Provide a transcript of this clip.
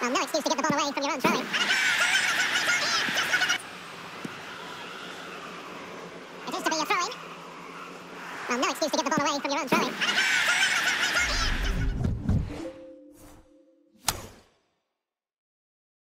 Well, no excuse to get the ball away from your own throwing. It is to be a throw-in. Well, no excuse to get the ball away from your own throwing.